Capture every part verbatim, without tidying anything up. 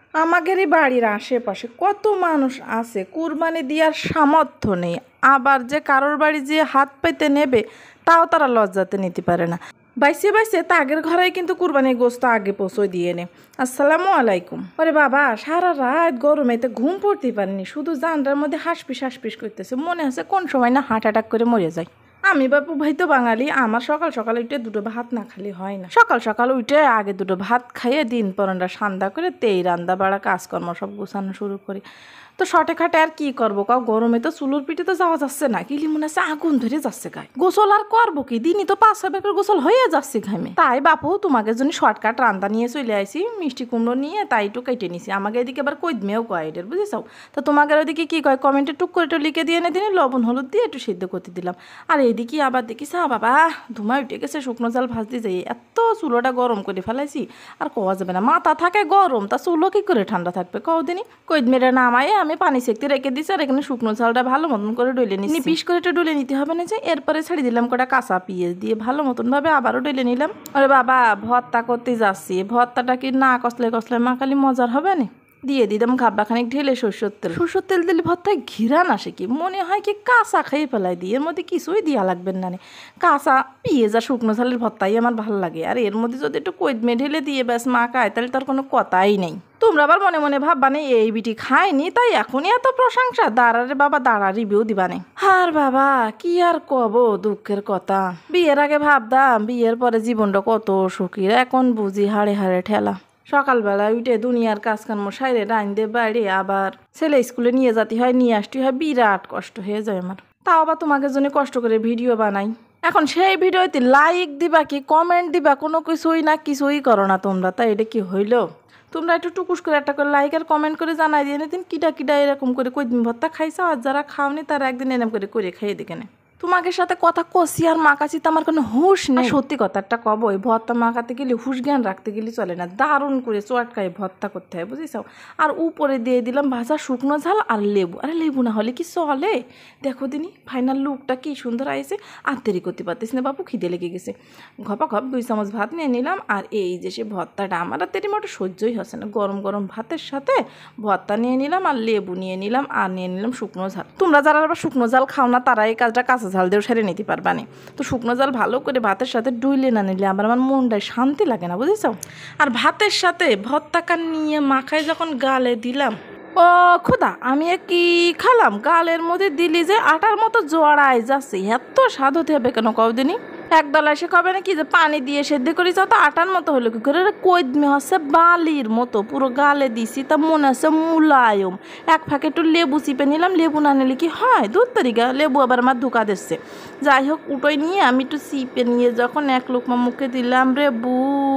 আমাদেরই বাড়ির আশেপাশে কত মানুষ আছে কুরবানি দেওয়ার সামর্থ্য নেই, আবার যে কারোর বাড়ি যে হাত পেতে নেবে তাও তারা লজ্জাতে নিতে পারে না। বাইসে বাইসে তাগের ঘরে কিন্তু কুরবানির গোস্ত আগে পৌঁছে দিয়ে নে। আসসালামু আলাইকুম। আরে বাবা, সারা রাত গরমে তো ঘুম পড়তে পারিনি, শুধু জানটার মধ্যে হাসপিস হাসপিস করতেছে, মনে হচ্ছে কোন সময় না হার্ট অ্যাটাক করে মরে যায়। আমি বাপু ভাই তো বাঙালি, আমার সকাল সকাল উঠে দুটো ভাত না খালি হয় না। সকাল সকাল উঠে আগে দুটো ভাত খাইয়ে দিন পরনটা সান্দা করে তেই রান্দা বাড়া কাজকর্ম সব গোছানো শুরু করি। তো শর্টে খাটে আর কি করবো কাউ, গরমে তো চুলোর পিঠে তো যাওয়া যাচ্ছে না, কিলি মনে হচ্ছে আগুন ধরে যাচ্ছে গায়ে। গোসল আর করবো কি, দিনই তো পাঁচ ছয় বেকের গোসল হয়ে যাচ্ছে ঘামে। তাই বাপু তোমাকে জন্য শর্টকাট রান্না নিয়ে চলে আসি, মিষ্টি কুমড়ো নিয়ে তাই একটু কেটে নিছি। আমাকে এদিকে আবার কইদমেও কয় এটার, বুঝেছাও? তো তোমাকে ওইদিকে কি কয় কমেন্টে টুক করে একটু লিখে দিয়ে এনে দিন, লবণ হলুদ দিয়ে একটু সিদ্ধ করতে দিলাম। আর এইদিকে আবার দেখি সা বাবা ধুমা উঠে গেছে, শুকনো জাল ভাজতে যাই, এত চুলোটা গরম করে ফেলাইছি আর কওয়া যাবে না। মাথা থাকে গরম, তা চুলো কি করে ঠান্ডা থাকবে কও দিনই। কইদমেটা নামায়ে আমি পানি সেকতে রেখে দিছি, আর এখানে শুকনো ঝালটা ভালো মতন করে ডলে নিচ্ছি। পিস করে একটু ডলে নিতে হবে না যে, এরপরে ছেড়ে দিলাম কটা কাঁচা পেঁয়াজ দিয়ে ভালো মতন ভাবে আবারও ডলে নিলাম। আরে বাবা ভর্তা করতে যাচ্ছি, ভর্তাটা কি না কষলে কষলে মাখালি মজার হবে না। দিয়ে দিলাম খাব্বা খানিক ঢেলে সরষের তেল। সরষের তেল দিলে ভর্তায় ঘিরান আসে কি, মনে হয় কি কাঁচা খেয়ে ফেলাই দিই, এর মধ্যে কিছুই দিয়া লাগবে না। কাঁচা পেঁয়াজ আর শুকনো ঝালের ভর্তাই আমার ভালো লাগে, আর এর মধ্যে যদি একটু কইদমে ঢেলে দিয়ে ব্যাস মাখায় তাহলে তার কোনো কথাই নেই। তোমরা আবার মনে মনে ভাববানে এই বিটি খায়নি তাই এখনই এত প্রশংসা, দাঁড়ারে বাবা দাঁড়া রিভিউ দিবানে। আর বাবা কি আর কব, দুঃখের কথা। বিয়ের আগে ভাবতাম বিয়ের পরে জীবনটা কত সুখী, এখন বুঝি হাড়ে হাড়ে ঠেলা। সকালবেলা উঠে দুনিয়ার কাজকর্ম সাইরে রাইন্দে বাইরে আবার ছেলে স্কুলে নিয়ে যেতে হয়, নিয়ে আসতে হয়, বিরাট কষ্ট হয়ে যায় আমার। তাও আবার তোমাকে জন্য কষ্ট করে ভিডিও বানাই, এখন সেই ভিডিওতে লাইক দিবা কি কমেন্ট দিবা কোনো কিছুই না, কিছুই করো না তোমরা। তাই এটা কি হইল? তোমরা একটু টুকুস করে একটা করে লাইক আর কমেন্ট করে জানাই দিয়ে দিন কিটা কিটা এরকম করে কইদিন ভর্তা খাইছো, আর যারা খাওনি তারা একদিন এরকম করে করে খাইয়ে দেখে নে। তোমাকে সাথে কথা কষি আর মাকাছি তো আমার কোনো হুশ নেই। সত্যি কথা একটা কব, ওই ভর্তা মাখাতে গেলে হুশ জ্ঞান রাখতে গেলে চলে না, দারুণ করে চটকায় ভর্তা করতে হয়, বুঝেছো? আর উপরে দিয়ে দিলাম ভাজা শুকনো ঝাল আর লেবু। আরে লেবু না হলে কি চলে? দেখো দিনই ফাইনাল লুকটা কি সুন্দর আইছে। আর দেরি করতে পারতেছি না বাপু, খিদে লেগে গেছে। ঘপা ঘপ দুই চামচ ভাত নিয়ে নিলাম, আর এই যে সে ভর্তাটা আমার আর তেরি মোটে সহ্যই হচ্ছে না, গরম গরম ভাতের সাথে ভর্তা নিয়ে নিলাম আর লেবু নিয়ে নিলাম আর নিয়ে নিলাম শুকনো ঝাল। তোমরা যারা আবার শুকনো ঝাল খাও না তারা এই কাজটা কাঁচা ঝাল দিয়েও সেরে নিতে পারবা না। তো শুকনো ঝাল ভালো করে ভাতের সাথে ডুইলে না নিলে আমার আমার মনটায় শান্তি লাগে না, বুঝেছো? আর ভাতের সাথে ভর্তাটা নিয়ে মাখায় যখন গালে দিলাম, ও খোদা আমি কি খালাম, গালের মধ্যে দিলি যে আটার মতো জড়াই যাচ্ছে। এত স্বাদ হতে হবে কেন কদিনই? একদল এসে কবে না কি যে পানি দিয়ে সেদ্ধ করি যাও তো আটার মতো হলো কি করে, কইদমে হচ্ছে বালির মতো পুরো গালে দিছি, তা মনে হচ্ছে মুলায়ম। এক ফাঁকে একটু লেবু চিপে নিলাম, লেবু না নিলে কি হয় দুধ তরিকা, লেবু আবার আমার ধোকা দিচ্ছে। যাই হোক উটোই নিয়ে আমি একটু চিপে নিয়ে যখন এক লোকমা মুখে দিলাম, রে বু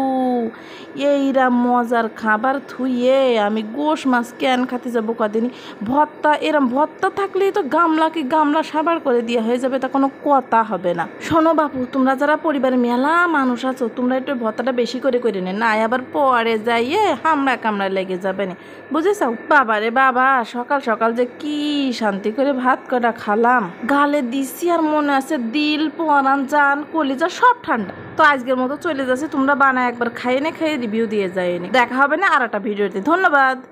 এইরা মজার খাবার থুইয়ে আমি গোশ মাছ ক্যান খাতে যাবো কদিনই। ভর্তা এরম ভর্তা থাকলেই তো গামলাকে গামলা সাবার করে দেওয়া হয়ে যাবে, তা কোনো কথা হবে না। শোনো বাপু, তোমরা যারা পরিবারে মেলা মানুষ আছো তোমরা একটু ভর্তাটা বেশি করে করে নে, না আবার পরে যাইয়ে হামড়া কামড়া লেগে যাবে না, বুঝেছো? বাবারে বাবা সকাল সকাল যে কি শান্তি করে ভাত কটা খালাম, গালে দিছি আর মনে আছে দিল পরান জান কলিজা সব ঠান্ডা। তো আজকের মতো চলে যাচ্ছে, তোমরা বানায় একবার খাইয়ে নে, খাইয়ে রিভিউ দিয়ে যায়নি। দেখা হবে না আর একটা ভিডিওতে। ধন্যবাদ।